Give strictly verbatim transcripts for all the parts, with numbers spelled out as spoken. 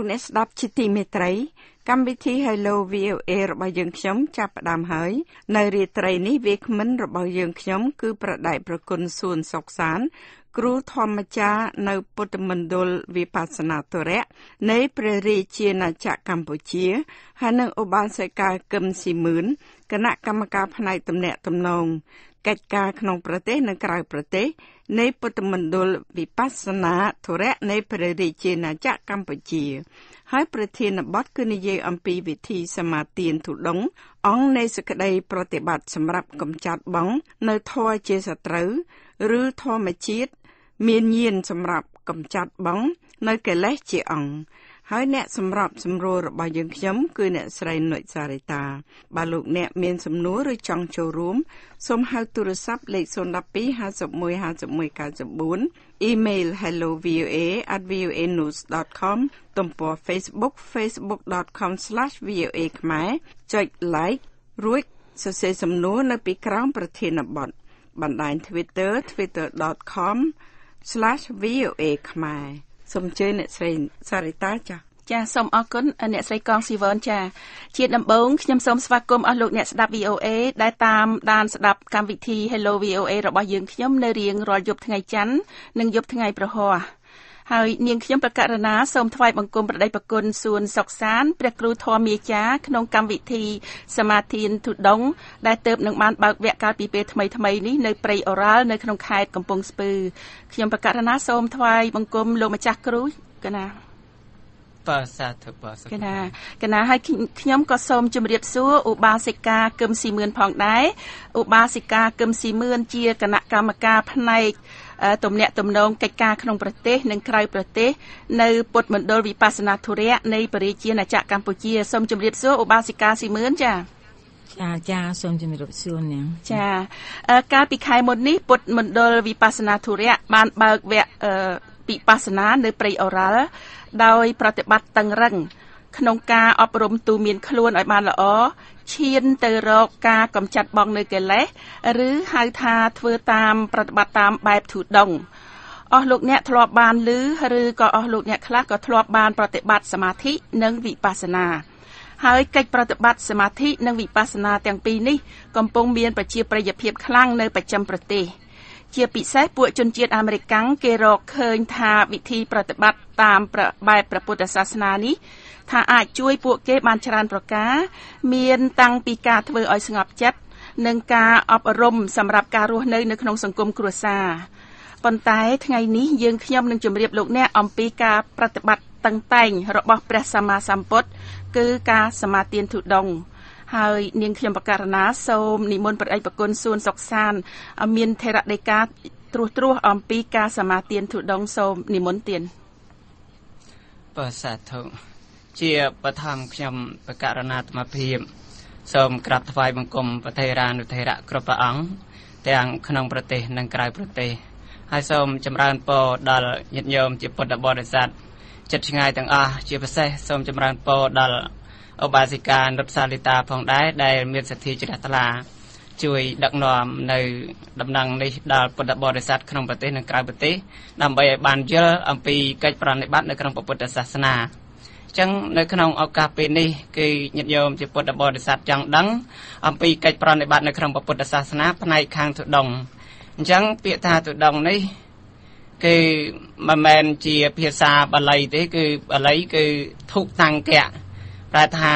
អ្នកស្ដាប់ជាទីមេត្រីកម្មវិធី Hello វី អូ เอ របស់យើងខ្ញុំចាប់ផ្ដើមហើយនៅរាត្រីនេះវាគ្មិនរបស់យើងខ្ញុំគឺប្រដេកប្រគុណសួនសុកសានគ្រូធម្មចារ្យនៅពុទ្ធមណ្ឌលវិបស្សនាធរៈនៃព្រះរាជាណាចក្រកម្ពុជាហើយនិងឧបាសិកាកឹមស៊ីមឿនគណៈកម្មការផ្នែកទំនាក់ទំនងកិច្ចការក្នុងប្រទេសនិងក្រៅប្រទេសនៃពុទ្ធមណ្ឌលវិបស្សនាធរៈនៃព្រះរាជាណាចក្រកម្ពុជាហើយប្រធានបទគឺនិយាយអំពីវិធីសមាទានទុដងអង្គនៃសេចក្តីប្រតិបត្តិសម្រាប់កម្ចាត់បង់នៅធម៌ជាសត្រូវឬធម្មជាតិមានញាណសម្រាប់កម្ចាត់បង់នៅកិលេសជាអង្គហើយអ្នកសម្របសម្រួលរបស់យើងខ្ញុំគឺអ្នកស្រីនុចសារិតាបើលោកអ្នកមានសំណួរឬចង់ចូលរួមសូមហៅទូរស័ព្ទលេខศูนย์ หนึ่ง สอง ห้า หนึ่ง ห้า หนึ่ง หนึ่ง เก้า สี่ អ៊ីមែល hello voa at voa news dot com ទំព័រ Facebook facebook dot com slash voa ខ្មែរចុច like រួចសរសេរសំណួរនៅពីក្រោមប្រធានបទបណ្ដាញ Twitter twitter dot com slash voa ខ្មែរសូមអញ្ជើញអ្នកស្រីសារិតាចា៎ចាសូមអរគុណអ្នកស្រីកងស៊ីវ៉នចាជាដំបូងខ្ញុំសូមស្វាគមន៍អស់លោកអ្នកស្ដាប់ វី អូ เอ ដែលតាមដានស្ដាប់កម្មវិធី Hello វី អូ เอ របស់យើងខ្ញុំនៅរៀងរាល់យប់ថ្ងៃច័ន្ទនិងយប់ថ្ងៃប្រហ័សហើយនាងខ្ញុំប្រកាសណាសូមថ្វាយបង្គំប្រដេកប្រគុណសួនសុកសានព្រះគ្រូធម្មមាចាក្នុងកម្មវិធីសមាទានទុដងដែលទើបនឹងបានបើកវគ្គកាលពីពេលថ្មីថ្មីនេះនៅព្រៃអូរ៉ាល់នៅក្នុងខេត្តកំពង់ស្ពឺខ្ញុំប្រកាសណាសូមថ្វាយបង្គំលោកម្ចាស់គ្រូកណាបាទសាធុបាទកណាកណាហើយខ្ញុំក៏សូមជម្រាបសួរឧបាសិកាកឹមស៊ីមឿនផងដែរឧបាសិកាកឹមស៊ីមឿនជាគណៈកម្មការផ្នែកទំនាក់ទំនងកិច្ចការក្នុងប្រទេសនិងក្រៅប្រទេសនៅពុទ្ធមណ្ឌលវិបស្សនាធរៈនៃព្រះរាជាណាចក្រកម្ពុជាសូមជម្រាបសួរឧបាសិកាស៊ីមឿនចាចាចាសូមជម្រាបសួរនាងចាកាលពីខែមុននេះពុទ្ធមណ្ឌលវិបស្សនាធរៈបានបើកវគ្គវិបស្សនានៅព្រៃអូរ៉ាល់ដោយប្រតិបត្តិតឹងរឹងក្នុងការអប់រំទូមានខ្លួនឲ្យបានល្អឈានទៅរកការកម្ចាត់បង់នៅកិលេសឬហៅថាធ្វើតាមប្រតិបត្តិតាមបែបធូដងអស់លោកអ្នកធ្លាប់បានឮឬក៏អស់លោកអ្នកខ្លះក៏ធ្លាប់បានប្រតិបត្តិសមាធិនិងវិបស្សនាហើយកិច្ចប្រតិបត្តិសមាធិនិងវិបស្សនាទាំងពីរនេះកំពុងមានប្រជាប្រិយភាពខ្លាំងនៅបស្ចិមប្រទេសជាពិសេសពួកជនជាតិអាមេរិកគេរកឃើញថាវិធីប្រតិបត្តិតាមបែបព្រះពុទ្ធសាសនានេះថាអាចជួយពួកគេបានច្រើនប្រការមានតាំងពីការធ្វើឲ្យស្ងប់ចិត្តនិងការអប់រំសម្រាប់ការរស់នៅនៅក្នុងសង្គមគ្រួសារប៉ុន្តែថ្ងៃនេះយើងខ្ញុំនឹងជម្រាបលោកអ្នកអំពីការប្រតិបត្តិតឹងតែងរបស់ព្រះសម្មាសម្ពុទ្ធគឺការសមាទានទុដងហើយនាងខ្ញុំបករណាសូមនិមន្តព្រះឯកប្រគុណសួនសុកសានមានថេរដីកាត្រួសត្រាសអំពីការសមាទានទុដងសូមនិមន្តទានបាទសាធុជាបឋមខ្ញុំបករណាអាត្មាភាពសូមក្រាបថ្វាយបង្គំព្រះថេរានុថេរៈគ្រប់ព្រះអង្គទាំងក្នុងប្រទេសនិងក្រៅប្រទេសហើយសូមចម្រើនពរដល់ញាតិញោមជាពុទ្ធបរិស័ទចិត្តឆ្ងាយទាំងអស់ជាពិសេសសូមចម្រើនពរដល់ឧបាសិកានុតសាលីតាផងដែរដែលមានសទ្ធាជ្រះថ្លាជួយដឹកនាំនៅដំណឹងនេះដល់ពុទ្ធបរិស័ទក្នុងប្រទេសនិងក្រៅប្រទេសដើម្បីឲ្យបានយល់អំពីកិច្ចប្រតិបត្តិនៅក្នុងពុទ្ធសាសនាអញ្ចឹងនៅក្នុងឱកាសពេលនេះគឺញាតិញោមជាពុទ្ធបរិស័ទចង់ដឹងអំពីកិច្ចប្រតិបត្តិនៅក្នុងពុទ្ធសាសនាផ្នែកខាងទុដងអញ្ចឹងពាក្យថាទុដងនេះគឺមិនមែនជាភាសាបាលីទេគឺបាលីគឺធុតាំងកៈប្រែថា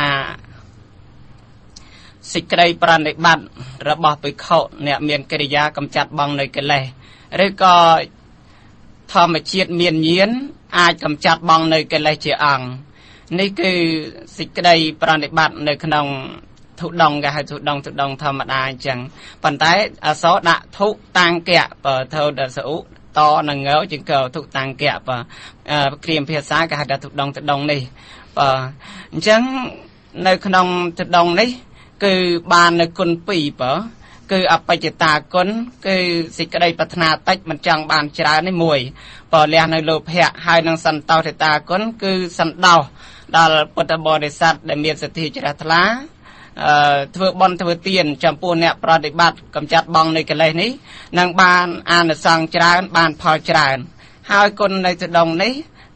សេចក្តីប្រតិបត្តិរបស់ភិក្ខុអ្នកមានកិរិយាកម្ចាត់បង់នៅកិលេសឬក៏ធម្មជាតិមានញាណអាចកម្ចាត់បង់នៅកិលេសជាអង្គនេះគឺសេចក្តីប្រតិបត្តិនៅក្នុងធុដងគេហៅធុដងធុដងធម្មតាអញ្ចឹងប៉ុន្តែអក្សរដាក់ធុតាំងកៈបើធុដសុតនឹងងើជាងកធុតាំងកៈបើគ្រាមភាសាគេហៅថាធុដងធុដងនេះបាទអញ្ចឹងនៅក្នុងទដងនេះគឺបាននៅគុណពីរបើគឺអបច្ចតាគុណគឺសេចក្តីប្រាថ្នាតិចមិនចង់បានច្រើននេះមួយបើលះនៅលោភៈហើយនឹងសន្តោសតាគុណគឺសន្តោសដល់ពុទ្ធបរិស័ទដែលមានសទ្ធាជ្រះថ្លាអឺធ្វើបុណ្យធ្វើទានចំពោះអ្នកប្រតិបត្តិកម្ចាត់បង់នៃកិលេសនេះនឹងបានអានិសង្សច្រើនបានផលច្រើនហើយគុណនៅទដងនេះ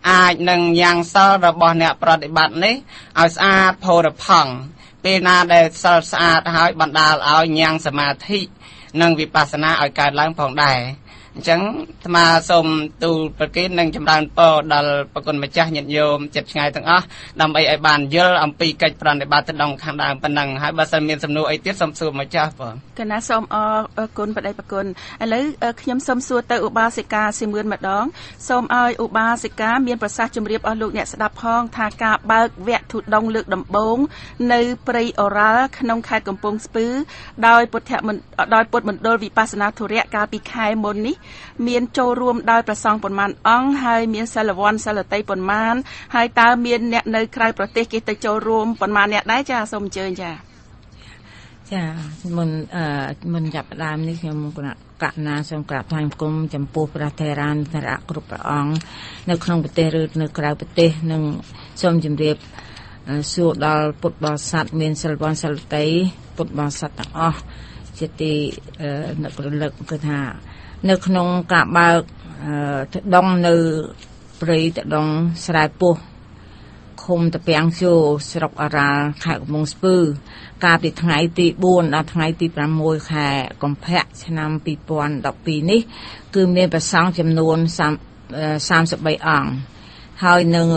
អាចនឹងយ៉ាងសិលរបស់អ្នកប្រតិបត្តិនេះឲ្យស្អាតផូរផង់ពេលណាដែលសិលស្អាតហើយបណ្ដាលឲ្យញ៉ាំងសមាធិនិងវិបស្សនាឲ្យកើតឡើងផងដែរអញ្ចឹងអាត្មាសូមទូលប្រគេននិងចម្រើនពរដល់ប្រគុណម្ចាស់ញាតិញោមចិត្តឆ្ងាយទាំងអស់ដើម្បីឲ្យបានយល់អំពីកិច្ចប្រតិបត្តិដងខាងដើមប៉ុណ្ណឹងហើយបើសិនមានសំណួរអីទៀតសូមសួរម្ចាស់បងកណាសូមអរគុណបដិប្រគុណឥឡូវខ្ញុំសូមសួរទៅឧបាសិកាស៊ីមឿនម្ដងសូមឲ្យឧបាសិកាមានប្រសាសន៍ជម្រាបអស់លោកអ្នកស្ដាប់ផងថាការបើកវគ្គធុដងលើកដំបូងនៅព្រៃអូរ៉ាល់ក្នុងខេត្តកំពង់ស្ពឺដោយពុទ្ធមណ្ឌលដោយពុទ្ធមណ្ឌលវិបស្សនាធុរៈកាលពីខែមុននេះមានចូលរួមដោយប្រសង់ប៉ុន្មានអង្គហើយមានសិលវ័នសិលតីប៉ុន្មានហើយតើមានអ្នកនៅក្រៅប្រទេសគេទៅចូលរួមប៉ុន្មានអ្នកដែរចាសូមអញ្ជើញចាចាមុនអឺមុនចាប់ផ្ដើមនេះខ្ញុំគណៈកណាសូមក្រាបថ្លែងគុំចំពោះព្រះថេរានុថេរៈគ្រប់ព្រះអង្គនៅក្នុងប្រទេសឬនៅក្រៅប្រទេសនិងសូមជម្រាបសួរដល់ពុទ្ធបរិស័ទមានសិលវ័នសិលតីពុទ្ធបរិស័ទទាំងអស់ជាទីនឹករលឹកគឺថានៅក្នុងការបើកទៅដងនៅព្រៃទៅដងស្រែពោះឃុំតាពាំងជោស្រុកអរ៉ាល់ខេត្តកំពង់ស្ពឺកាលពីថ្ងៃទីបួនដល់ថ្ងៃទីប្រាំមួយខែកុម្ភៈឆ្នាំពីរពាន់ដប់ពីរនេះគឺមានព្រះសង្ឃចំនួនសាមសិបបីអង្គហើយនឹង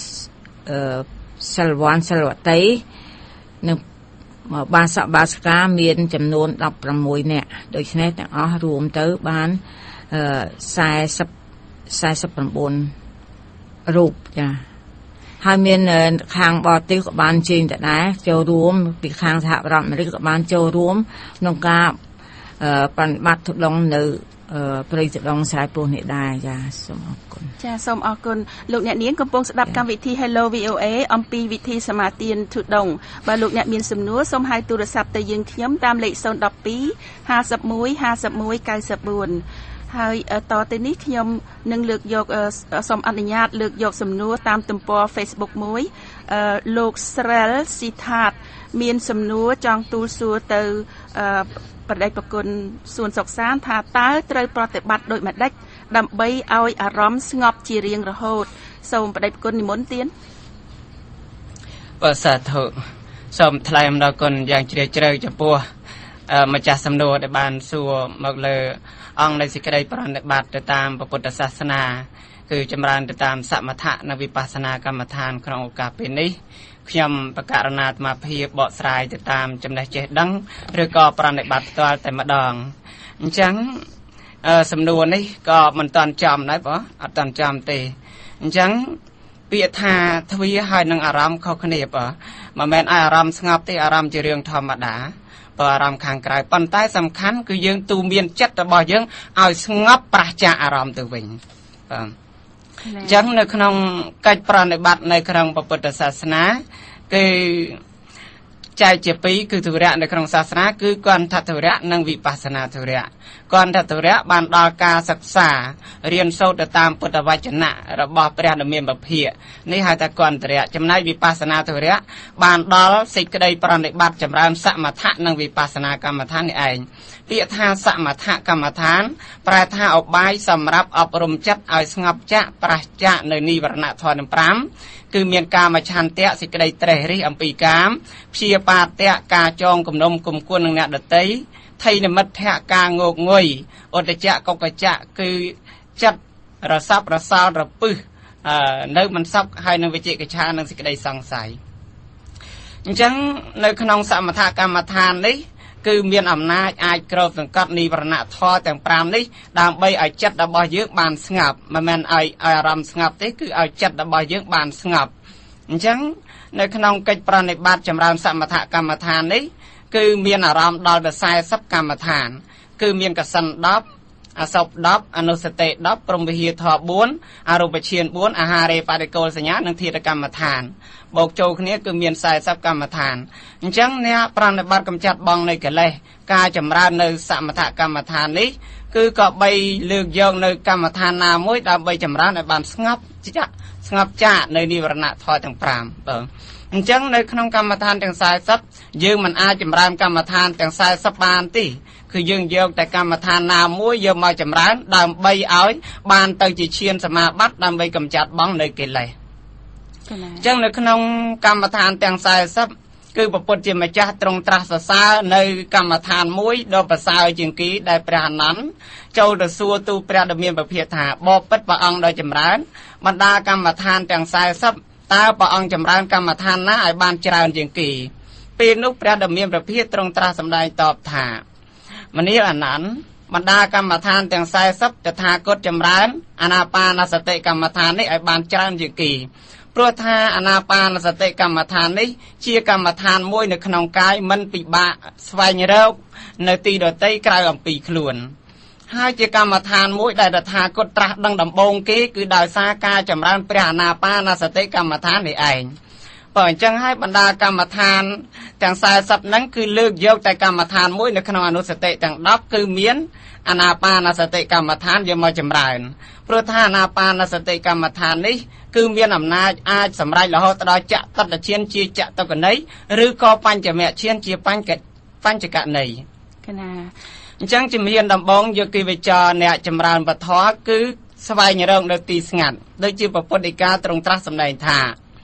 សិលវ័នសិលវតីនឹងបាសកបាសិកាមានចំនួនដប់ប្រាំមួយនាក់ដូច្នេះទាំងអស់រួមទៅបានសែសិបសែសិបប្រាំបួនរូបចាហើយមានខាងបរទេសក៏បានជើញទៅដែរចូលរួមពីខាងសហរដ្ឋអាមេរិកក៏បានចូលរួមក្នុងការបប្រតិបត្តិទុដងនៅព្រៃទុដងស្រែពោះនេះដែរចាសូមអរគុណចាសូមអរគុណលោកអ្នកនាងកំពុងស្ដាប់កម្មវិធី Hello វី អូ เอ អំពីវិធីសមាទានទុដងបើលោកអ្នកមានសំណួរសូមហៅទូរស័ព្ទទៅយើងខ្ញុំតាមលេខศูนย์ หนึ่ง สอง ห้า หนึ่ง หนึ่ง ห้า หนึ่ง หนึ่ง เก้า สี่ហើយតទៅនេះខ្ញុំនឹងលើកយកសូមអនុញ្ញាតលើកយកសំណួរតាមទំព័រ Facebook មួយលោកស្រិលស៊ីថាតមានសំណួរចង់ទូលសួរទៅបដិប្រគុណសួនសុកសានថាតើត្រូវប្រតិបត្តិដូចម្ដេចដើម្បីឲ្យអារម្មណ៍ស្ងប់ជារៀងរហូតសូមបដិប្រគុណនិមន្តទៀនបាទសាធុសូមថ្លែងអំណរគុណយ៉ាងជ្រាលជ្រៅចំពោះម្ចាស់សំណួរដែលបានសួរមកលើអង្គនៃសេចក្តីប្រតិបត្តិទៅតាមពុទ្ធសាសនាគឺចម្រើនទៅតាមសមថៈនិងវិបស្សនាកម្មដ្ឋានក្នុងឱកាសពេលនេះខ្ញុំបកករណាអាត្មាភាពបកស្រាយទៅតាមចំណេះចេះដឹងឬក៏ប្រតិបត្តិផ្ទាល់តែម្ដងអញ្ចឹងសំណួរនេះក៏មិនតាន់ចំដែរបងអត់តាន់ចំទេអញ្ចឹងពាក្យថាទ្វាហើយនឹងអារម្មណ៍ខុសគ្នាបងមិនមែនឲ្យអារម្មណ៍ស្ងប់ទេអារម្មណ៍ជារឿងធម្មតាអារម្មណ៍ខាងក្រៅប៉ុន្តែសំខាន់គឺយើងទូមានចិត្តរបស់យើងឲ្យស្ងប់ប្រះចាកអារម្មណ៍ទៅវិញបាទអញ្ចឹងនៅក្នុងកិច្ចប្រតិបត្តិនៅក្នុងពុទ្ធសាសនាគឺចែកជាពីរគឺធុរៈនៅក្នុងសាសនាគឺគន្ធធុរៈនិងវិបស្សនាធុរៈគន្ធធុរៈបានដល់ការសិក្សារៀនសូត្រទៅតាមពុទ្ធវចនៈរបស់ព្រះដ៏មានពភាកនេះហៅថាគន្ធធុរៈចំណែកវិបស្សនាធុរៈបានដល់សេចក្តីប្រតិបត្តិចម្រើនសមថៈនិងវិបស្សនាកម្មដ្ឋាននេះឯងពាក្យថាសមថៈកម្មដ្ឋានប្រែថាឧបាយសម្រាប់អប់រំចិត្តឲ្យស្ងប់ចាកប្រះចាកនៅនិវរណៈធម៌ទាំងប្រាំគឺមានកាមឆន្ទៈសេចក្តីត្រេះរិះអំពីកាមព្យាបាទៈការចងគំនុំគុំគួននឹងអ្នកដតីថៃនិមិត្តៈការងោកងុយឧត្តចៈកុកចៈគឺចិត្តរស័ព្ទរសោលរពឹសនៅមិនសក់ហើយនឹងវិជ្ជកិច្ឆានឹងសេចក្តីសង្ស័យអញ្ចឹងនៅក្នុងសមថកម្មដ្ឋាននេះគឺមានអំណាចអាចគ្របសង្កត់និវរណៈធម៌ទាំងប្រាំនេះដើម្បីឲ្យចិត្តរបស់យើងបានស្ងប់មិនមែនឲ្យអារម្មណ៍ស្ងប់ទេគឺឲ្យចិត្តរបស់យើងបានស្ងប់អញ្ចឹងនៅក្នុងកិច្ចប្រតិបត្តិចម្រើនសមថកម្មដ្ឋាននេះគឺមានអារម្មណ៍ដល់ទៅសែសិបកម្មដ្ឋានគឺមានកសិនដប់អសពដប់អនុសតិដប់ព្រមវិហារធម៌បួនអរូបឈានបួនអាហារេបរិកុលសញ្ញានិងធាតុកម្មដ្ឋានបូកចូលគ្នាគឺមានសែសិបកម្មដ្ឋានអញ្ចឹងអ្នកប្រតិបត្តិកម្ចាត់បងនៃកិលេសការចម្រើននៅសមថកម្មដ្ឋាននេះគឺក៏បីលើកយកនៅកម្មដ្ឋានណាមួយដើម្បីចម្រើនឲ្យបានស្ងប់ចាក់ស្ងប់ចាកនៅនិវរណៈធម៌ទាំងប្រាំបាទអអញ្ចឹងនៅក្នុងកម្មដ្ឋានទាំងสี่สิบយើងមិនអាចចម្រើនកម្មដ្ឋានទាំងสี่สิบបានទេគឺយើងយកតែកម្មដ្ឋានណាមួយយកមកចម្រើនដើម្បីឲ្យបានទៅជាឈានសមាបត្តិដើម្បីកម្ចាត់បងនៅកិលេសអញ្ចឹងនៅក្នុងកម្មដ្ឋានទាំងสี่สิบគឺព្រះពុទ្ធជាម្ចាស់ទ្រង់ត្រាស់សរសើរនៅកម្មដ្ឋានមួយដ៏ប្រសើរជាងគេដែលព្រះអនន្តចូលទៅសួរទូលព្រះដ៏មានពភាកថាបបិទ្ធព្រះអង្គដ៏ចម្រើនបណ្ដាកម្មដ្ឋានទាំងสี่สิบតើព្រះអង្គចម្រើនកម្មដ្ឋានណាឲ្យបានច្រើនជាងគេពេលនោះព្រះដ៏មានពភាកទ្រង់ត្រាស់សម្ដែងតបថាមនាលអនន្តបណ្ដាកម្មដ្ឋានទាំងสี่สิบតថាគតចម្រើនអានាបានសតិកម្មដ្ឋាននេះឲ្យបានច្រើនជាងគេព្រោះថាអានាបានសតិកម្មដ្ឋាននេះជាកម្មដ្ឋានមួយនៅក្នុងកាយមិនពិបាកស្វែងរកនៅទីដទៃក្រៅអំពីខ្លួនហើយជាកម្មដ្ឋានមួយដែលតថាគតត្រាស់ដឹងដំបូងគេគឺដោយសារការចម្រើនព្រះអានាបានសតិកម្មដ្ឋាននេះឯងបើអញ្ចឹងហើយបណ្ដាកម្មដ្ឋានទាំងสี่สิบហ្នឹងគឺលើកយកតែកម្មដ្ឋានមួយនៅក្នុងអនុសតិទាំងដប់គឺមានអានាបានសតិកម្មដ្ឋានយកមកចម្រើនព្រោះថាអានាបានសតិកម្មដ្ឋាននេះគឺមានអំណាចអាចសម្រេចរហូតដល់ចតុតឈានជាចតុកន័យឬក៏បញ្ចមឈានជាបញ្ចបញ្ចកន័យគណាអញ្ចឹងជំនាញដំបងយកគិវិចារអ្នកចម្រើនពធគឺស្វែងរកនៅទីស្ងាត់ដូចជាព្រះពុទ្ធដីកាទ្រង់ត្រាស់សម្ដែងថា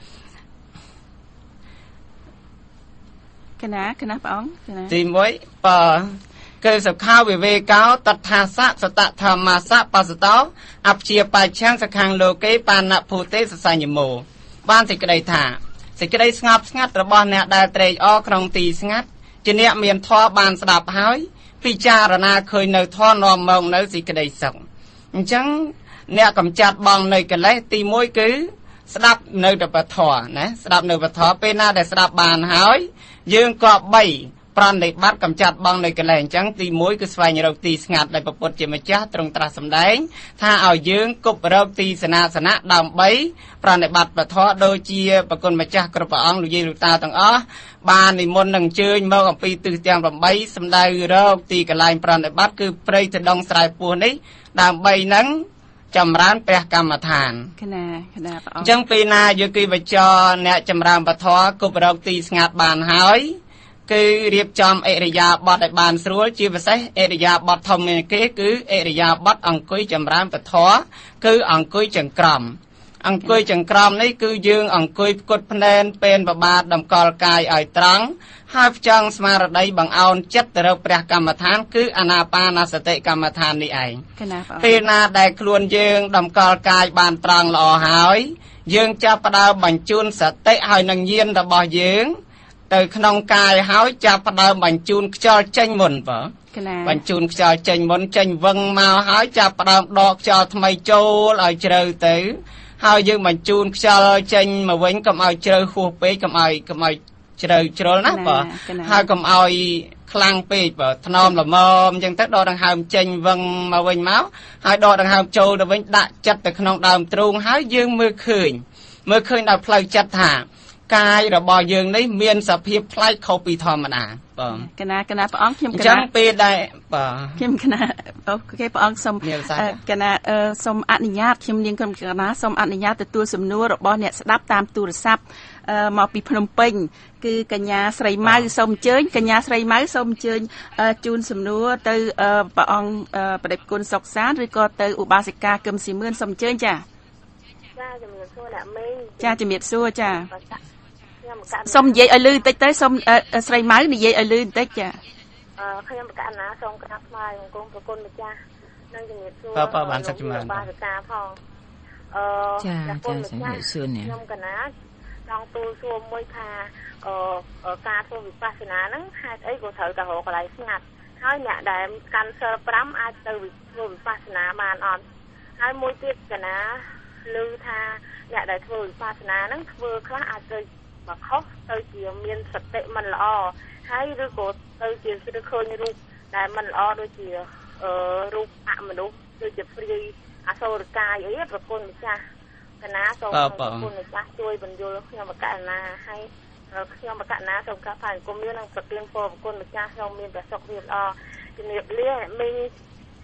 គណាគណាព្រះអង្គគណាទីមួយបើគឺសុខាវិវេកោតថាសៈសតធម្មសៈបសតោអព្យាបច្ឆាំសខាងលោកេបាណភូទេសសញ្ញមោបានសេចក្តីថាសេចក្តីស្ងប់ស្ងាត់របស់អ្នកដែលត្រេកអរក្នុងទីស្ងាត់ជាអ្នកមានធម៌បានស្ដាប់ហើយពិចារណាឃើញនៅធម៌នាំមកនៅសេចក្តីសុខអញ្ចឹងអ្នកកម្ចាត់បងនៅកិលេសទីមួយគឺស្ដាប់នៅតែពធណាស្ដាប់នៅពធពេលណាដែលស្ដាប់បានហើយយើងក៏បីប្រណិបត្តិកម្ចាត់បងនៅកិលេសអញ្ចឹងទីមួយគឺស្វែងរកទីស្ងាត់ដែលព្រះពុទ្ធជាម្ចាស់ទ្រង់ត្រាស់សម្ដែងថាឲ្យយើងគប់រកទីសេនាសនៈដើម្បីប្រណិបត្តិពធដូចជាប្រគុណម្ចាស់គ្រប់ព្រះអង្គលោកយាយលោកតាទាំងអស់បាននិមន្តនឹងអញ្ជើញមកអំពីទិសទាំង八សម្ដៅរកទីកន្លែងប្រណិបត្តិគឺព្រៃទៅដងស្រែពោះនេះដើម្បីនឹងចម្រើនព្រះកម្មដ្ឋានគណាគណាព្រះអង្គអញ្ចឹងពេលណាយោគីវចរអ្នកចម្រើនពធគប់រកទីស្ងាត់បានហើយគឺរៀបចំអរិយាបថឲ្យបានស្រួលជាពិសេសអរិយាបថធម្មគេគឺអរិយាបថអង្គុយចម្រើនពធគឺអង្គុយចង្ក្រមអង្គុយចង្ក្រមនេះគឺយើងអង្គុយផ្គត់ផ្នែនពេលបបាតតម្កល់កាយឲ្យត្រង់ហើយផ្ចង់ស្មារតីបង្អោនចិត្តទៅរកព្រះកម្មដ្ឋានគឺអានាបានសតិកម្មដ្ឋាននេះឯងពេលណាដែលខ្លួនយើងតម្កល់កាយបានត្រង់ល្អហើយយើងចាប់ផ្ដើមបញ្ជូនសតិហើយនឹងញាណរបស់យើងទៅក្នុងកាយហើយចាប់ផ្ដើមបញ្ជូនខ្យល់ចេញមុនបើបញ្ជូនខ្យល់ចេញមុនចេញវឹងមកហើយចាប់ផ្ដើមដកខ្យល់ថ្មីចូលឲ្យជ្រៅទៅហើយយើងបញ្ជូនខ្យល់ចេញមកវិញកុំឲ្យជ្រៅហួសពេកកុំឲ្យកុំឲ្យជ្រៅជ្រុលណាបើហើយកុំឲ្យខ្លាំងពេកបើថ្នមល្មមអញ្ចឹងទៅដកដង្ហើមចេញវឹងមកវិញមកហើយដកដង្ហើមចូលទៅវិញដាក់ចិត្តទៅក្នុងដើមទ្រូងហើយយើងមើលឃើញមើលឃើញដល់ផ្លូវចិត្តថាកាយរបស់យើងនេះមានសភាពប្លែកខុសពីធម្មតាបងកណាកណាព្រះអង្គខ្ញុំកណាអញ្ចឹងពេលដែលបាទខ្ញុំកណាអូខេព្រះអង្គសូមកណាសូមអនុញ្ញាតខ្ញុំនាងខ្ញុំកណាសូមអនុញ្ញាតទទួលសំណួររបស់អ្នកស្ដាប់តាមទូរស័ព្ទមកពីភ្នំពេញគឺកញ្ញាស្រីម៉ៅសូមអញ្ជើញកញ្ញាស្រីម៉ៅសូមអញ្ជើញជូនសំណួរទៅព្រះអង្គបដិគុណសុកសានឬក៏ទៅឧបាសិកាកឹមស៊ីមឿនសូមអញ្ជើញចាចាជំរាបសួរអ្នកមេងចាជំរាបសួរចាសូមនិយាយឲ្យលឺបន្តិចទៅសូមស្រីម៉ៅនិយាយឲ្យលឺបន្តិចចាអឺខ្ញុំបកណ្ណាសូមក្រាបថ្វាយបង្គំប្រគុណម្ចាស់និងជំរាបសួរបាទបានសក្តិជំនឿបាទតាផងអឺចាចាជំរាបសួរនេះខ្ញុំកណ្ណាចង់ទូលសួរមួយថាអឺការធ្វើវិបស្សនាហ្នឹងហេតុអីក៏ត្រូវតែរកកន្លែងស្ងាត់ហើយអ្នកដែលកាន់សិលប្រាំអាចទៅធ្វើវិបស្សនាបានអត់ហើយមួយទៀតកណ្ណាឮថាអ្នកដែលធ្វើវិបស្សនាហ្នឹងធ្វើខ្លះអាចទៅមកខុសទៅជាមានសតិមិនល្អហើយឬក៏ទៅជាស្ទើរឃើញរូបដែលមិនល្អដូចជាអឺរូបអមនុស្សដូចជាព្រាយអសូរកាយអីប្រគុណម្ចាស់កណាសូមប្រគុណម្ចាស់ជួយបញ្យល់ខ្ញុំបកណ្ណាហើយខ្ញុំបកណ្ណាសូមកាត់ផ្សាយគុំមាននឹងប្រទានពរប្រគុណម្ចាស់ខ្ញុំមានប្រសុខភាពល្អជំរាបលាមី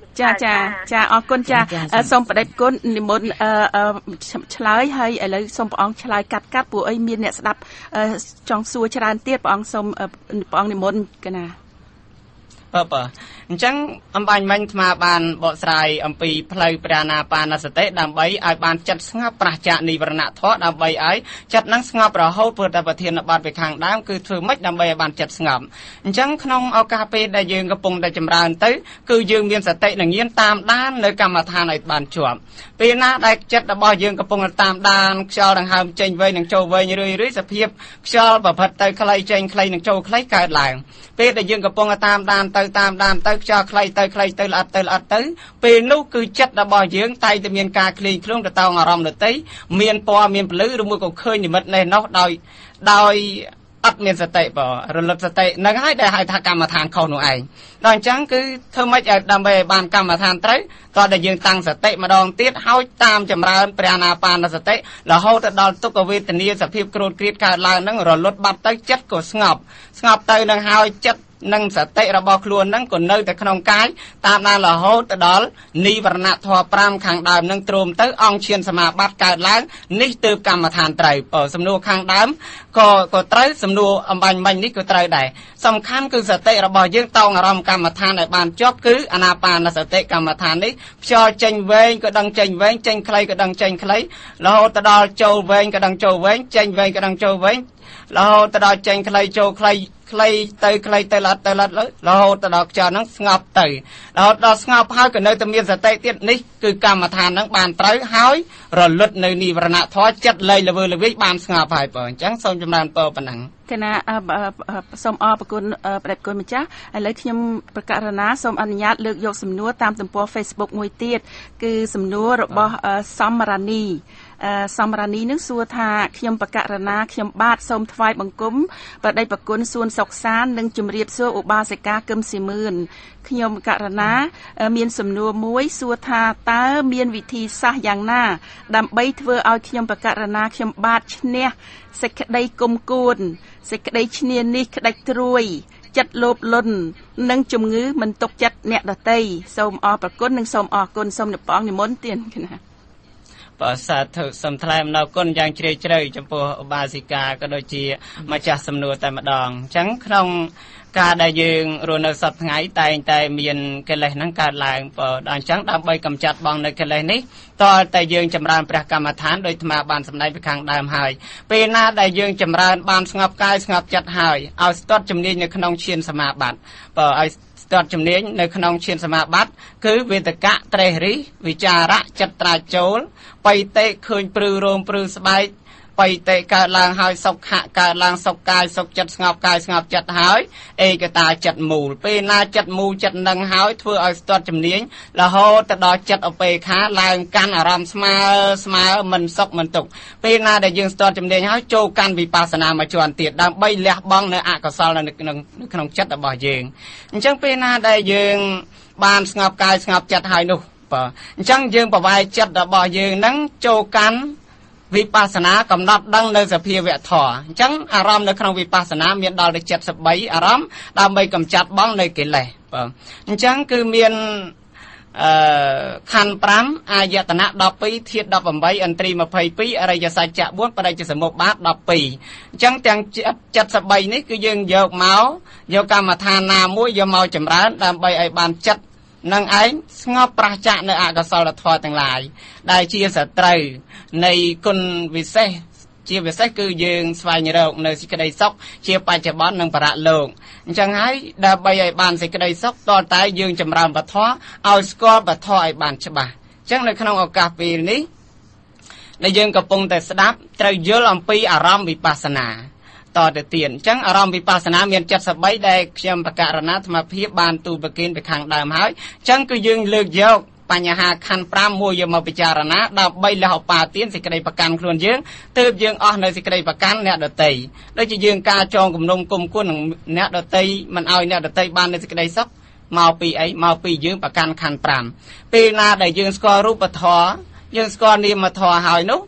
ចាចាចាអរគុណចាសូមបដិគុណនិមន្តអឺឆ្លើយហើយឥឡូវសូមព្រះអង្គឆ្លើយកាត់កាត់ព្រោះអីមានអ្នកស្ដាប់ចង់សួរច្រើនទៀតព្រះអង្គសូមព្រះអង្គនិមន្តកណាបើបើអញ្ចឹងអំបញ្ញមិញអាត្មាបានបកស្រាយអំពីផ្លូវព្រះអាណាបានសតិដើម្បីឲ្យបានចិត្តស្ងប់ប្រឆាចនិវរណធម៌ដើម្បីឲ្យចិត្តនឹងស្ងប់រហូតព្រោះតែប្រធានបទពីខាងដើមគឺធ្វើម៉េចដើម្បីឲ្យបានចិត្តស្ងប់អញ្ចឹងក្នុងឱកាសពេលដែលយើងកំពុងតែចម្រើនទៅគឺយើងមានសតិនិងញាណតាមដាននៅកម្មដ្ឋានឲ្យបានជាប់ពេលណាដែលចិត្តរបស់យើងកំពុងតាមដានខ្យល់ដង្ហើមចេញវែងនិងចូលវែងរឿយរឿយសភាពខ្យល់ប្រផិតទៅខ្លីចេញខ្លីនិងចូលខ្លីកើតឡើងពេលដែលយើងកំពុងតាមដានទៅតាមដានទៅខ្យល់ខ្លីទៅខ្លីទៅល្អិតទៅល្អិតទៅពេលនោះគឺចិត្តរបស់យើងតែតែមានការក្លែងខ្លួនទៅតោងអារម្មណ៍ដទៃមានពណ៌មានពលឺឬមួយក៏ឃើញនិមិត្តនេះនោះដោយដោយអត់មានសតិបើរលឹកសតិនឹងហើយដែលហៅថាកម្មដ្ឋានខុសនោះឯងដល់អញ្ចឹងគឺធ្វើម៉េចឲ្យដើម្បីឲ្យបានកម្មដ្ឋានត្រូវតើតែយើងតាំងសតិម្ដងទៀតហើយតាមចម្រើនព្រះអាណាបានសតិរហូតទៅដល់ទុក្ខវេទនាសភាពក្រោធគ្រៀតកើតឡើងនឹងរលត់បាត់ទៅចិត្តក៏ស្ងប់ស្ងប់ទៅនឹងហើយចិត្តនិងសតិរបស់ខ្លួននឹងក៏នៅតែក្នុងកាយតាមដានរហូតទៅដល់និវរណធម៌ប្រាំខាងដើមនឹងទ្រាំទៅអង្គឈានសមាបត្តិកើតឡើងនេះទើបកម្មដ្ឋានត្រូវបើសំណួរខាងដើមក៏ក៏ត្រូវសំណួរអំបញ្ញមិញនេះក៏ត្រូវដែរសំខាន់គឺសតិរបស់យើងតោងអារម្មណ៍កម្មដ្ឋានឲ្យបានជាប់គឺអាណាបានសតិកម្មដ្ឋាននេះខ្យល់ចេញវែងក៏ដឹងចេញវែងចេញខ្លីក៏ដឹងចេញខ្លីរហូតទៅដល់ចូលវែងក៏ដឹងចូលវែងចេញវែងក៏ដឹងចូលវែងរហូតទៅដល់ចេញខ្លីចូលខ្លីខ្លីទៅខ្លីទៅល្អិតទៅល្អិតរហូតទៅដល់ខ្យល់ហ្នឹងស្ងប់ទៅរហូតដល់ស្ងប់ហើយក៏នៅតែមានសតិទៀតនេះគឺកម្មដ្ឋានហ្នឹងបានត្រូវហើយរលត់នៅនិវរណធម៌ចិត្តលែងល្វើល្វីបានស្ងប់ហើយបើអញ្ចឹងសូមចម្រើនពរប៉ុណ្ណឹងគណៈសូមអរគុណបដិគុណម្ចាស់ឥឡូវខ្ញុំប្រកាសណាសូមអនុញ្ញាតលើកយកសំណួរតាមទំព័រ Facebook មួយទៀតគឺសំណួររបស់សំរានីសំរានីនឹងសួរថាខ្ញុំបកករណាខ្ញុំបាទសូមថ្វាយបង្គំប្រដេចប្រគុណសួនសុកសាននិងជម្រាបសួរឧបាសិកាគឹមស៊ីមឿនខ្ញុំករណាមានសំណួរមួយសួរថាតើមានវិធីសាស្ត្រយ៉ាងណាដើម្បីធ្វើឲ្យខ្ញុំបកករណាខ្ញុំបាទឈ្នះសេចក្តីគុំគួនសេចក្តីឈ្នានេះក្តាច់ត្រួយចិត្តលោភលន់និងជំងឺមិនទុកចិត្តអ្នកដទៃសូមអរប្រគុណនិងសូមអរគុណសូមព្រះអង្គនិមន្តទៀតគណៈបើសាធុសំថ្លែងនៅគុណយ៉ាងជ្រាលជ្រៅចំពោះឧបាសិកាក៏ដូចជាម្ចាស់សំណួរតែម្ដងអញ្ចឹងក្នុងការដែលយើងរស់នៅសប្តាហ៍ថ្ងៃតែងតែមានកិលេសហ្នឹងកើតឡើងបើដល់អញ្ចឹងដើម្បីកម្ចាត់បងនៅកិលេសនេះតើតែយើងចម្រើនព្រះកម្មដ្ឋានដោយអាត្មាបានសម្ដែងពីខាងដើមហើយពេលណាដែលយើងចម្រើនបានស្ងប់កាយស្ងប់ចិត្តហើយឲ្យស្ទាត់ជំនាញនៅក្នុងឈានសមាបត្តិបើឲ្យស្ទាត់ជំនាញនៅក្នុងឈានសមាបត្តិគឺវេទកៈត្រេះរិះវិចារៈចិត្តត្រាច់ចូលបៃតេឃើញព្រឺរោមព្រឺស្បែកបៃតេកើតឡើងហើយសុខៈកើតឡើងសុខកាយសុខចិត្តស្ងប់កាយស្ងប់ចិត្តហើយឯកតាចិត្តមូលពេលណាចិត្តមូលចិត្តនឹងហើយធ្វើឲ្យស្ទាត់ជំនាញរហូតទៅដល់ចិត្តអបេខាឡើងកាន់អារម្មណ៍ស្មើស្មើមិនសុខមិនទុក្ខពេលណាដែលយើងស្ទាត់ជំនាញហើយចូលកាន់វិបស្សនាមួយជាន់ទៀតដើម្បីលះបង់នៅអកុសលនៅក្នុងក្នុងចិត្តរបស់យើងអញ្ចឹងពេលណាដែលយើងបានស្ងប់កាយស្ងប់ចិត្តហើយនោះបាទអញ្ចឹងយើងប្រវាយចិត្តរបស់យើងនឹងចូលកាន់វិបស្សនាកំណត់ដឹងនៅសភាវៈធម៌អញ្ចឹងអារម្មណ៍នៅក្នុងវិបស្សនាមានដល់ទៅเจ็ดสิบสามអារម្មណ៍ដើម្បីកម្ចាត់បងនៅកិលេសបាទអញ្ចឹងគឺមានអឺខណ្ឌប្រាំអាយតនៈដប់ពីរធាតុដប់ប្រាំឥន្ទ្រីម្ភៃពីរអរិយសច្ចៈបួនបរិជ្ជសមុពបាទដប់ពីរអញ្ចឹងទាំងเจ็ดสิบสามនេះគឺយើងយកមកយកកម្មដ្ឋានណាមួយយកមកចម្រើនដើម្បីឲ្យបានចិត្តនឹងឯងស្ងប់ប្រឆាចនៅអកុសលធម៌ទាំងឡាយដែលជាសត្រូវនៃគុណវិសេសជាពិសេសគឺយើងស្វែងរកនៅសេចក្តីសុខជាបច្ចុប្បន្ននិងបរៈលោកអញ្ចឹងហើយដើម្បីឲ្យបានសេចក្តីសុខតតែយើងចម្រើនពធឲ្យស្គាល់ពធឲ្យបានច្បាស់អញ្ចឹងនៅក្នុងឱកាសពេលនេះដែលយើងកំពុងតែស្ដាប់ត្រូវយល់អំពីអារម្មណ៍វិបស្សនាតទៅទៀតអញ្ចឹងអារម្មណ៍វិបស្សនាមានเจ็ดสิบสามដែលខ្ញុំបកករណាធម្មភាពបានទូលប្រគិនពីខាងដើមហើយអញ្ចឹងគឺយើងលើកយកបញ្ហាខណ្ឌប្រាំមួយយកមកពិចារណាដើម្បីលះឧបាទានសេចក្តីប្រកាន់ខ្លួនយើងទើបយើងអស់នៅសេចក្តីប្រកាន់អ្នកដទៃដូចជាយើងការចងគំនុំគុំគួននឹងអ្នកដទៃមិនឲ្យអ្នកដទៃបាននៅសេចក្តីសុខមកពីអីមកពីយើងប្រកាន់ខណ្ឌប្រាំពេលណាដែលយើងស្គាល់រូបធម៌យើងស្គាល់នាមធម៌ហើយនោះ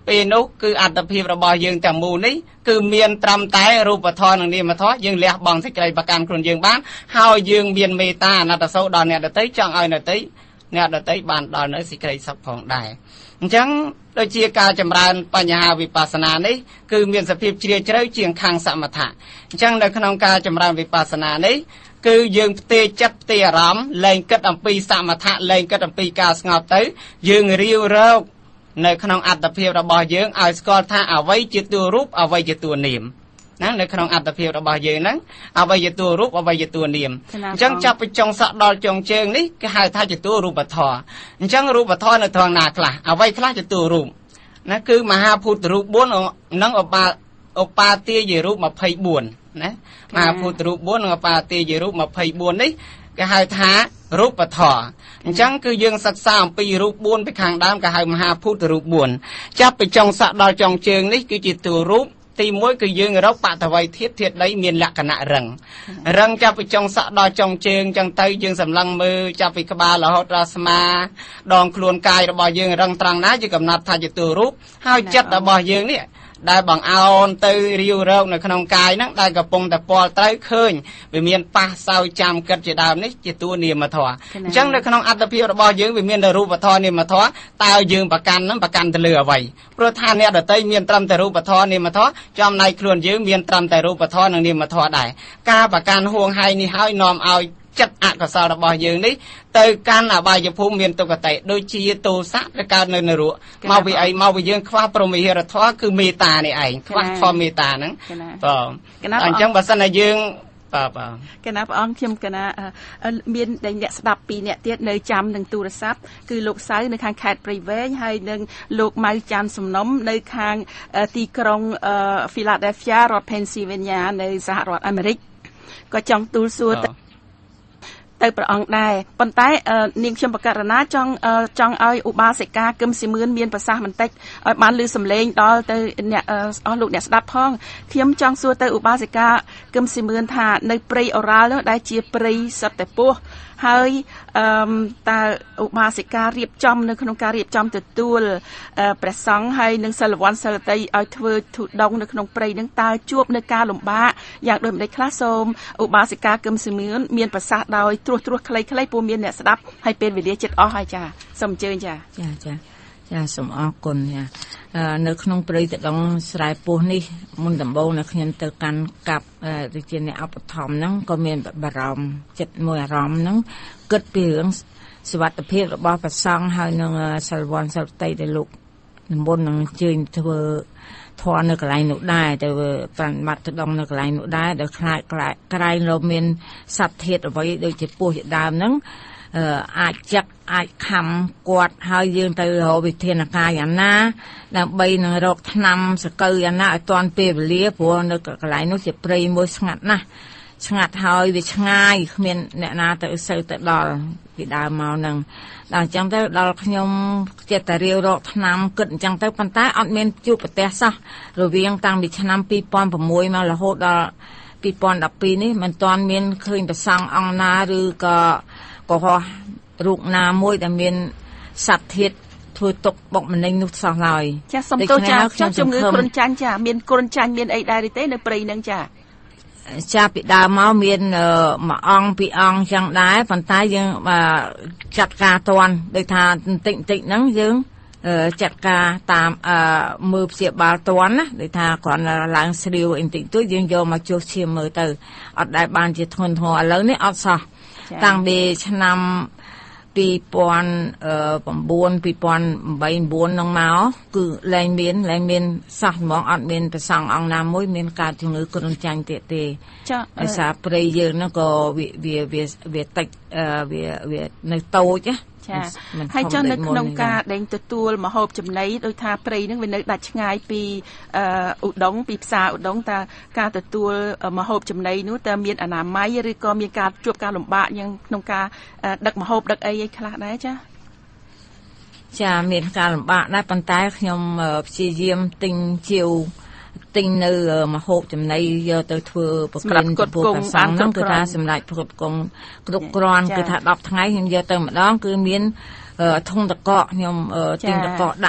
ពេលនោះគឺអត្តភាពរបស់យើងទាំងមូលនេះគឺមានត្រឹមតែរូបធម៌និងនាមធម៌យើងលះបង់សេចក្តីប្រកាន់ខ្លួនយើងបានហើយយើងមានមេត្តាអណត្តសោដល់អ្នកដទៃចង់ឲ្យអ្នកដទៃអ្នកដទៃបានដល់នៅសេចក្តីសុខផងដែរអញ្ចឹងដូចជាការចម្រើនបញ្ហាវិបស្សនានេះគឺមានសភាពជ្រាលជ្រៅជាងខាងសមថៈអញ្ចឹងនៅក្នុងការចម្រើនវិបស្សនានេះគឺយើងផ្ទេរចិត្តផ្ទេរអារម្មណ៍លែងគិតអំពីសមថៈលែងគិតអំពីការស្ងប់ទៅយើងរាវរកនៅក្នុងអត្តភាពរបស់យើងឲ្យស្គាល់ថាអ្វីជាតួរូបអ្វីជាតួនាមណានៅក្នុងអត្តភាពរបស់យើងហ្នឹងអ្វីជាតួរូបអ្វីជាតួនាមអញ្ចឹងចាប់ពីចុងសក់ដល់ចុងជើងនេះគេហៅថាជាតួរូបធម៌អញ្ចឹងរូបធម៌នៅត្រង់ណាខ្លះអ្វីខ្លះជាតួរូបណាគឺមហាភូតរូបបួននិងឧបាឧបាទាយរូបម្ភៃបួនណាមហាភូតរូបបួននិងឧបាទាយរូបម្ភៃបួននេះគេហៅថារូបធម៌អញ្ចឹងគឺយើងសិក្សាអំពីរូបបួនពីខាងដើមគេហៅមហាភូតរូបបួនចាប់ពីចុងសក់ដល់ចុងជើងនេះគឺជាតួរូបទីមួយគឺយើងរកបតវ័យធាតុធាតុដីមានលក្ខណៈរឹងរឹងចាប់ពីចុងសក់ដល់ចុងជើងអញ្ចឹងទៅយើងសម្លឹងមើលចាប់ពីក្បាលរហូតដល់ស្មាដងខ្លួនកាយរបស់យើងរឹងត្រង់ណាយើងកំណត់ថាជាតួរូបហើយចិត្តរបស់យើងនេះដែលបងអោនទៅរាវរកនៅក្នុងកាយហ្នឹងដែលកំពុងតែពាល់ត្រូវឃើញវាមានប៉ះសោយចាំគិតជាដើមនេះជាតួនាមធម៌អញ្ចឹងនៅក្នុងអត្តភាពរបស់យើងវាមានតែរូបធម៌នាមធម៌តើយើងប្រកាន់ហ្នឹងប្រកាន់ទៅលើអ្វីព្រោះថាអ្នកដទៃមានត្រឹមតែរូបធម៌នាមធម៌ចំណែកខ្លួនយើងមានត្រឹមតែរូបធម៌និងនាមធម៌ដែរការប្រកាន់ហួងហែងនេះហើយនាំឲ្យចិត្តអកុសលរបស់យើងនេះទៅកាន់អបាយភូមិមានទុក្ខតិដូចជាទោសៈទៅកើតនៅនរកមកពីអីមកពីយើងខ្វះព្រហ្មវិហារធម៌គឺមេត្តានេះឯងខ្វះធម៌មេត្តាហ្នឹងបាទអញ្ចឹងបើសិនតែយើងបាទបាទកណាព្រះអង្គខ្ញុំកណាមានអ្នកស្ដាប់ពីរអ្នកទៀតនៅចាំនឹងទូរស័ព្ទគឺលោកសៅនៅខាងខេត្តព្រៃវែងហើយនឹងលោកម៉ៅចាន់សំណុំនៅខាងទីក្រុង Philadelphia រដ្ឋ Pennsylvania នៅសហរដ្ឋអាមេរិកក៏ចង់ទូលសួរទៅព្រះអង្គដែរប៉ុន្តែនាងខ្ញុំបករណាចង់ចង់ឲ្យឧបាសិកាគឹមស៊ីមឿនមានប្រសាសន៍បន្តិចឲ្យបានឮសំឡេងដល់ទៅអ្នកអស់លោកអ្នកស្ដាប់ផងខ្ញុំចង់សួរទៅឧបាសិកាគឹមស៊ីមឿនថានៅព្រៃអូរ៉ាល់នោះដែលជាព្រៃសត្វតែពោះហើយអឺតើឧបាសិការៀបចំនៅក្នុងការរៀបចំទទួលព្រះសង្ឃហើយនឹងសិលវ័នសិលតីឲ្យធ្វើធុដងនៅក្នុងព្រៃនឹងតើជួបនៅការលំបាកយ៉ាងដូចម្ដេចខ្លះសូមឧបាសិកាគឹមស៊ីមឿនមានប្រសាសន៍ដោយត្រួសត្រាសខ្លីៗពួកមានអ្នកស្ដាប់ហើយពេលវេលាចិត្តអស់ហើយចាសូមអញ្ជើញចាចាចាចាសូមអរគុណចានៅក្នុងព្រៃតដងស្រែពោះនេះមុនដំបូងនៅខ្ញុំទៅកាន់កាប់ដូចជាអ្នកឧបត្ថម្ភហ្នឹងក៏មានបារម្ភចិត្តមួយអារម្មណ៍ហ្នឹងគិតពីរឿងសុវត្ថិភាពរបស់ព្រះសង្ឃហើយនឹងសិលវ័នសិលតីដែលលោកនិមន្តនឹងអញ្ជើញធ្វើធម៌នៅកន្លែងនោះដែរទៅប្រតិបត្តិទៅដងនៅកន្លែងនោះដែរដោយខ្លាចក្រែងលោកមានសត្វធាតុអ្វីដូចជាពោះជាដើមហ្នឹងអាចចាក់អាចខំគាត់ហើយយើងទៅរកវិធានការយ៉ាងណាដើម្បីនឹងរកថ្នាំសកូវយ៉ាងណាឲ្យទាន់ពេលវេលាព្រោះនៅកន្លែងនោះជាព្រៃមួយស្ងាត់ណាស់ស្ងាត់ហើយវាឆ្ងាយគ្មានអ្នកណាទៅសូវទៅដល់ពីដើមមកនឹងដល់អញ្ចឹងទៅដល់ខ្ញុំចិត្តតែរាវរកថ្នាំគិតអញ្ចឹងទៅប៉ុន្តែអត់មានជួបប្រទេសសោះរវាងតាំងពីឆ្នាំពីរពាន់ប្រាំមួយមករហូតដល់ពីរពាន់ដប់ពីរនេះមិនទាន់មានឃើញប្រសង់អង្គណាឬក៏កុហករូបណាមួយដែលមានសត្វធាតុធ្វើទុកបុកម្នេញនោះសោះឡើយចាសំទោសចាខ្ញុំជំងឺគ្រុនចាញ់ចាមានគ្រុនចាញ់មានអីដែរទេនៅព្រៃហ្នឹងចាចាពីដើមមកមានមួយអង្គពីរអង្គចឹងដែរប៉ុន្តែយើងចាត់ការតាន់ដូចថាបន្តិចបន្តិចហ្នឹងយើងចាត់ការតាមមើលព្យាបាលតាន់ណាដូចថាគ្រាន់តែឡើងស្រាវអីបន្តិចតួចយើងយកមកចុះឈាមមើលទៅអត់ដែលបានជាធ្ងន់ធ្ងរឥឡូវនេះអត់សោះតាំងពីឆ្នាំពីរពាន់៩ ពីរពាន់៨ ៩នឹងមកគឺលែងមានលែងមានសោះហ្មងអត់មានប្រសង់អង្គណាមួយមានកើតជំងឺគ្រុនចាញ់ទៀតទេចាដោយសារព្រៃយើងហ្នឹងក៏វាវាវាតិចវាវានៅតូចណាចាហើយចុះនៅក្នុងការដេញទទួលមហូបចំណីដោយថាព្រៃហ្នឹងវានៅដាច់ឆ្ងាយពីឧដុង្គពីផ្សារឧដុង្គតើការទទួលមហូបចំណីនោះតើមានអនាម័យឬក៏មានការជួបការលំបាកយ៉ាងក្នុងការដឹកមហូបដឹកអីឯខ្លះដែរចាចាមានការលំបាកដែរប៉ុន្តែខ្ញុំព្យាយាមទិញជាវទិញនៅមហូបចំណីយកទៅធ្វើប្រគិនចំពោះព្រះសង្ឃហ្នឹងគឺថាសម្រាប់ផ្គត់ផ្គង់គ្រប់គ្រាន់គឺថាដប់ថ្ងៃខ្ញុំយកទៅម្ដងគឺមានធុងតកកខ្ញុំទិញតកកដាក់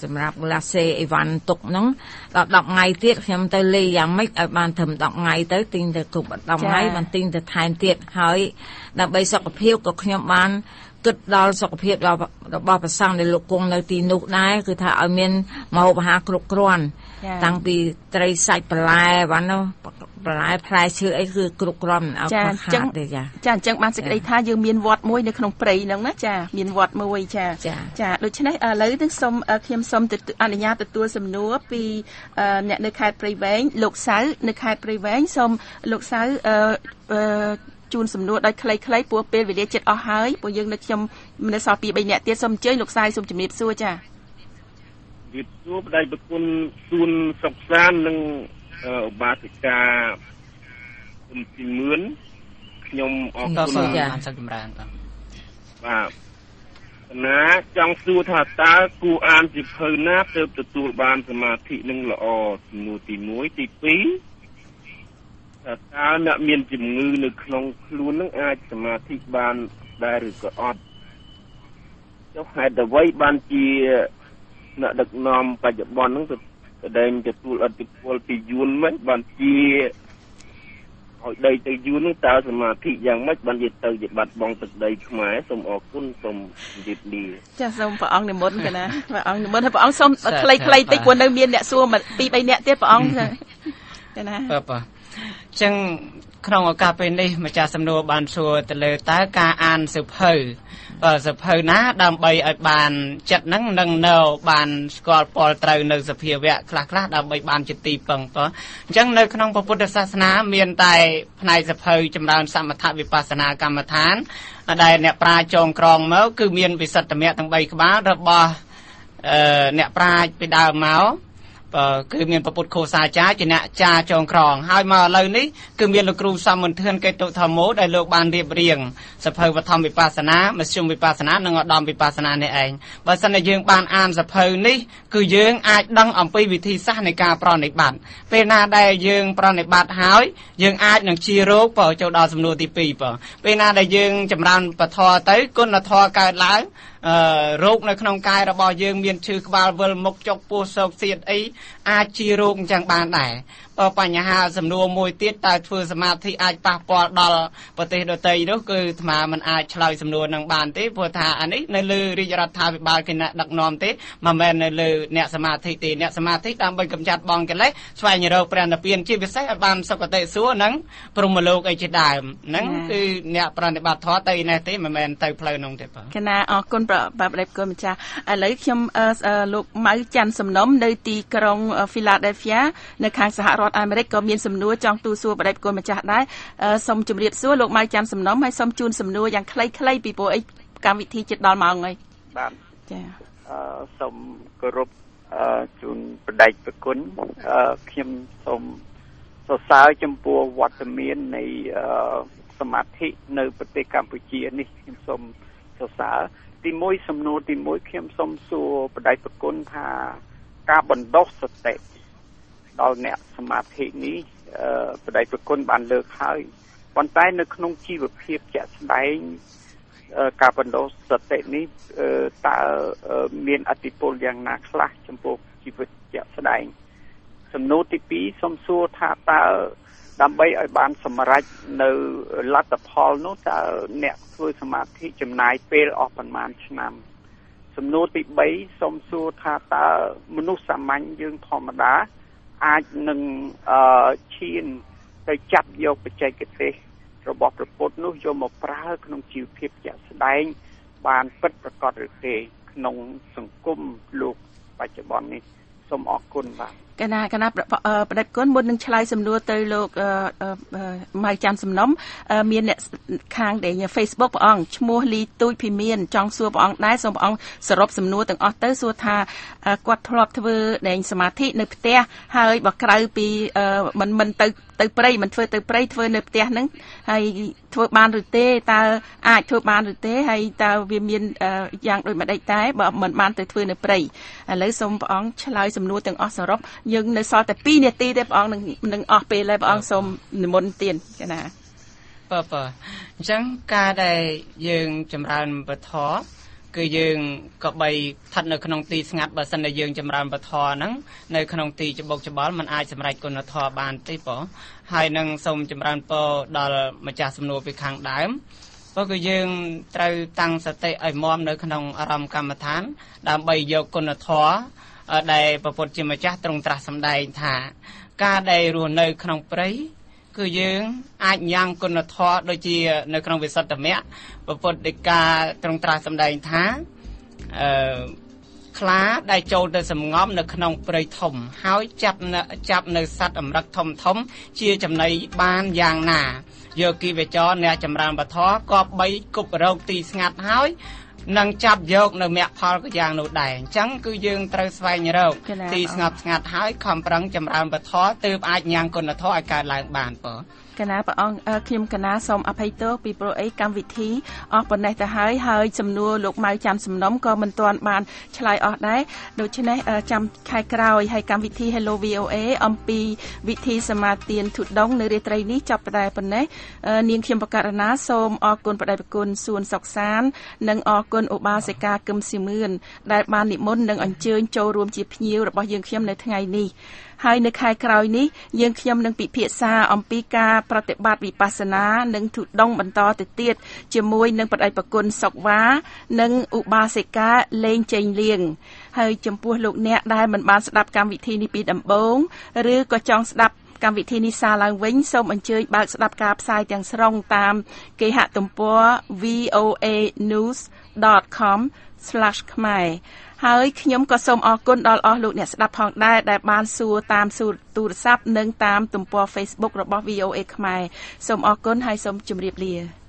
សម្រាប់ឡាសេអីវ៉ាន់ទុកហ្នឹងដល់ដប់ថ្ងៃទៀតខ្ញុំទៅលេយ៉ាងម៉េចឲ្យបានត្រឹមដប់ថ្ងៃទៅទិញទៅគ្រប់ដប់ថ្ងៃបានទិញទៅថែមទៀតហើយដើម្បីសុខភាពក៏ខ្ញុំបានគិតដល់សុខភាពរបស់ប្រសង់ដែលលោកគង់នៅទីនោះដែរគឺថាឲ្យមានម្ហូបអាហារគ្រប់គ្រាន់តាំងពីត្រីសាច់បន្លែបាននោះបន្លែផ្លែឈើអីគឺគ្រប់គ្រាន់ឲ្យខាតទេចាចាអញ្ចឹងបានសេចក្តីថាយើងមានវត្តមួយនៅក្នុងព្រៃហ្នឹងណាចាមានវត្តមួយចាចាដូច្នេះឥឡូវនឹងសូមខ្ញុំសូមអនុញ្ញាតទទួលសំណួរពីអ្នកនៅខេត្តព្រៃវែងលោកសៅនៅខេត្តព្រៃវែងសូមលោកសៅអឺជួនសំណួរដោយខ្លីៗព្រោះពេលវេលាជិតអស់ហើយព្រោះយើងនៅខ្ញុំនៅសល់ពីបីនាក់ទៀតសូមអញ្ជើញលោកសាយសូមជំរាបសួរចាជំរាបសួរប្តីប្រគុណសួនសុកសាននិងឧបាសិកាគុំទីមឿនខ្ញុំអរគុណបានសឹកចម្រើនបាទបាទណាចង់សួរថាតើគួរអានសៀវភៅណាទើបទទួលបានសមាធិនឹងល្អសំណួរទីមួយទីពីរតើតើអ្នកមានជំងឺនៅក្នុងខ្លួននឹងអាចសមាធិបានដែរឬក៏អត់ចុះហេតុអ្វីបានជាអ្នកដឹកនាំបច្ចុប្បន្ននឹងទៅដែងទទួលអធិពលពីយួនមិនបានជាឲ្យដីទៅយួននឹងតើសមាធិយ៉ាងម៉េចបានជាទៅជាបាត់បង់ទឹកដីខ្មែរសូមអរគុណសូមជម្រាបលាចាសូមព្រះអង្គនិមន្តកណាព្រះអង្គនិមន្តហើយព្រះអង្គសូមខ្លីៗតិចព្រោះនៅមានអ្នកសួរពីបីនាក់ទៀតព្រះអង្គចាណាបាទបាទអញ្ចឹងក្នុងឱកាសពេលនេះម្ចាស់សំណួរបានសួរទៅលើតើការអានសៀវភៅបើសៀវភៅណាដើម្បីឲ្យបានចិត្តហ្នឹងនឹងនៅបានស្គាល់ពលត្រូវនៅសភាវៈខ្លះៗដើម្បីបានជាទីពឹងតោះអញ្ចឹងនៅក្នុងពុទ្ធសាសនាមានតែផ្នែកសៀវភៅចម្រើនសមថវិបស្សនាកម្មដ្ឋានដែលអ្នកប្រាជ្ញចងក្រងមកគឺមានវិសុទ្ធមគ្គទាំងបីក្បាលរបស់អឺអ្នកប្រាជ្ញពីដើមមកគឺមានប្រពុតខោសាចាជាអ្នកចាចងក្រងហើយមកឥឡូវនេះគឺមានលោកគ្រូសំមន្ទឿនកេតុធម្មោដែលលោកបានរៀបរៀងសភៅវធម្មវិបស្សនាមធ្យមវិបស្សនានិងឧត្តមវិបស្សនានេះឯងបើសិនតែយើងបានអានសភៅនេះគឺយើងអាចដឹងអំពីវិធីសាស្ត្រនៃការប្រណិប័តពេលណាដែលយើងប្រណិប័តហើយយើងអាចនឹងជារោគបើចូលដល់សំណួរទីពីរបើពេលណាដែលយើងចម្រើនពធទៅគុណធម៌កើតឡើងអឺរោគនៅក្នុងកាយរបស់យើងមានឈឺក្បាលវិលមុខចុកពោះសោកសៀតអីអាចជារោគអញ្ចឹងបានដែរបើបញ្ហាសំណួរមួយទៀតតើធ្វើសមាធិអាចប៉ះពាល់ដល់ប្រទេសដទៃនោះគឺអាត្មាមិនអាចឆ្លើយសំណួរនឹងបានទេព្រោះថាអានេះនៅលើរាជរដ្ឋាភិបាលគណៈដឹកនាំទេមិនមែននៅលើអ្នកសមាធិទេអ្នកសមាធិដើម្បីកម្ចាត់បងកិលេសស្វែងរកព្រះនិព្វានជាពិសេសឲ្យបានសុគតិសួគ៌និងព្រហ្មលោកអីជាដើមហ្នឹងគឺអ្នកប្រតិបត្តិធម៌ទៅនេះទេមិនមែនទៅផ្លូវនោះទេបាទគណៈអរគុណបាទប្តីគុណម្ចាស់ឥឡូវខ្ញុំលោកម៉ៅច័ន្ទសំណុំនៅទីក្រុង Philadelphia នៅខាងសហរដ្ឋអាមេរិកក៏មានសំណួរចង់ទូសួរប្តីគុណម្ចាស់ដែរសូមជម្រាបសួរលោកម៉ៅច័ន្ទសំណុំហើយសូមជូនសំណួរយ៉ាងខ្លីៗពីព្រោះអីកម្មវិធីជិតដល់ម៉ោងហើយបាទចាអឺសូមគោរពអឺជូនប្តីគុណអឺខ្ញុំសូមសរសើរចំពោះវត្តមាននៃអឺសមាធិនៅប្រទេសកម្ពុជានេះខ្ញុំសូមសរសើរទីមួយសំណួរទីមួយខ្ញុំសូមសួរប្តីប្រគុណថាការបណ្ដុះសតិដល់អ្នកសមាធិនេះអឺប្តីប្រគុណបានលើកហើយប៉ុន្តែនៅក្នុងជីវភាពជាក់ស្ដែងការបណ្ដុះសតិនេះតើមានឥទ្ធិពលយ៉ាងណាខ្លះចំពោះជីវិតជាក់ស្ដែងសំណួរទីពីរសូមសួរថាតើដើម្បីឲ្យបានសម្រេចនៅលទ្ធផលនោះតើអ្នកធ្វើសមាធិចំណាយពេលអស់ប៉ុន្មានឆ្នាំសំណួរទីបីសូមសួរថាតើមនុស្សសាមញ្ញយើងធម្មតាអាចនឹងអឺឈានទៅចាប់យកបច្ចេកទេសរបស់ព្រះពុទ្ធនោះយកមកប្រើក្នុងជីវភាពជាក់ស្ដែងបានពិតប្រាកដឬទេក្នុងសង្គមលោកបច្ចុប្បន្ននេះសូមអរគុណបាទកណាកណាប្តីគុណមុននឹងឆ្លើយសំណួរទៅលោកម៉ៅច័ន្ទសំណុំមានអ្នកខាងដែល Facebook ព្រះអង្គឈ្មោះលីទូចភីមានចង់សួរព្រះអង្គដែរសូមព្រះអង្គសរុបសំណួរទាំងអស់ទៅសួរថាគាត់ធ្លាប់ធ្វើដែងសមាធិនៅផ្ទះហើយបើក្រៅពីមិនមិនទៅទៅព្រៃមិនធ្វើទៅព្រៃធ្វើនៅផ្ទះហ្នឹងហើយធ្វើបានឬទេតើអាចធ្វើបានឬទេហើយតើវាមានយ៉ាងដូចម្ដេចដែរបើមិនបានទៅធ្វើនៅព្រៃឥឡូវសូមព្រះអង្គឆ្លើយសំណួរទាំងអស់សរុបយើងនៅសល់តែពីរនាទីទេព្រះអង្គនឹងនឹងអស់ពេលហើយព្រះអង្គសូមនិមន្តទានចាណាបាទបាទអញ្ចឹងការដែលយើងចម្រើនពធគឺយើងក៏បីស្ថិតនៅក្នុងទីស្ងាត់បើសិនតែយើងចម្រើនពធហ្នឹងនៅក្នុងទីច្បុកច្បល់มันអាចសម្រេចគុណធម៌បានទេបងហើយនឹងសូមចម្រើនពរដល់ម្ចាស់សំណួរពីខាងដើមព្រោះគឺយើងត្រូវតាំងសតិឲ្យមាំនៅក្នុងអារម្មណ៍កម្មដ្ឋានដើម្បីយកគុណធម៌ដែលព្រះពុទ្ធជាម្ចាស់ទ្រង់ត្រាស់សម្ដែងថាការដែលរស់នៅក្នុងព្រៃគឺយើងអាចញ៉ាំងគុណធម៌ដូចជានៅក្នុងវិសុទ្ធមគ្គព្រះពុទ្ធដីកាទ្រង់ត្រាស់សម្ដែងថាអឺខ្លាដែលចូលទៅសំងំនៅក្នុងព្រៃធំហើយចាប់ចាប់នៅសត្វអម្រឹកធំធំជាចំណីបានយ៉ាងណាយកគីវចរអ្នកចម្រើនពធក៏បីគប់រោគទីស្ងាត់ហើយនឹងចាប់យកនៅមគ្គផលក៏យ៉ាងនោះដែរអញ្ចឹងគឺយើងត្រូវស្វែងរកទីស្ងប់ស្ងាត់ហើយខំប្រឹងចម្រើនពធទើបអាចញ៉ាំងគុណធម៌ឲ្យកើតឡើងបានបងកណាព្រះអង្គខ្ញុំកណាសូមអភ័យទោសពីព្រោះអីកម្មវិធីអស់ប៉ុណ្ណេះទៅហើយហើយសំណួរលោកម៉ៅចាំសំណុំក៏មិនទាន់បានឆ្លើយអស់ដែរដូច្នេះចាំខែក្រោយហើយកម្មវិធី Hello វី អូ เอ អំពីវិធីសមាទានទុដងនៅរាត្រីនេះចាប់តែប៉ុណ្ណេះនាងខ្ញុំបករណាសូមអរគុណបដិប្រគុណសួនសុកសាននិងអរគុណឧបាសិកាគឹមសៀមឿនដែលបាននិមន្តនិងអញ្ជើញចូលរួមជាភ្ញៀវរបស់យើងខ្ញុំនៅថ្ងៃនេះហើយនៅខែក្រោយនេះយើងខ្ញុំនឹងពិភាក្សាអំពីការប្រតិបត្តិវិបស្សនានិងទុដងបន្តទៅទៀតជាមួយនឹងបដិប្រគុណសុកវ៉ានិងឧបាសិកាលេងចេញលៀងហើយចំពោះលោកអ្នកដែលមិនបានស្ដាប់កម្មវិធីនេះពីដំបូងឬក៏ចង់ស្ដាប់កម្មវិធីនេះសារឡើងវិញសូមអញ្ជើញបើកស្ដាប់ការផ្សាយទាំងស្រុងតាមគេហទំព័រ វី អូ เอ news ដត com ស្លាស ខ្មែរហើយខ្ញុំក៏សូមអរគុណដល់អស់លោកអ្នកស្ដាប់ផងដែរដែលបានសួរតាមទូរស័ព្ទនិងតាមទំព័រ Facebook របស់ វី អូ เอ ខ្មែរសូមអរគុណហើយសូមជម្រាបលា